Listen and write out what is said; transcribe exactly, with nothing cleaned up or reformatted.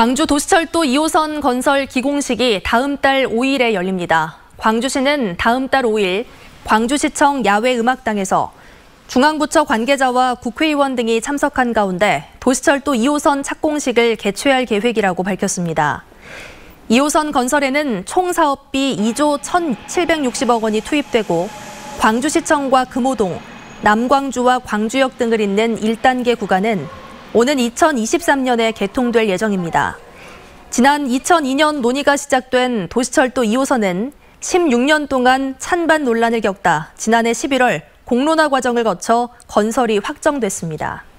광주 도시철도 이 호선 건설 기공식이 다음 달 오 일에 열립니다. 광주시는 다음 달 오 일 광주시청 야외음악당에서 중앙부처 관계자와 국회의원 등이 참석한 가운데 도시철도 이 호선 착공식을 개최할 계획이라고 밝혔습니다. 이 호선 건설에는 총 사업비 이조 천칠백육십억 원이 투입되고 광주시청과 금호동, 남광주와 광주역 등을 잇는 일 단계 구간은 오는 이천이십삼 년에 개통될 예정입니다. 지난 이천이 년 논의가 시작된 도시철도 이 호선은 십육 년 동안 찬반 논란을 겪다 지난해 십일월 공론화 과정을 거쳐 건설이 확정됐습니다.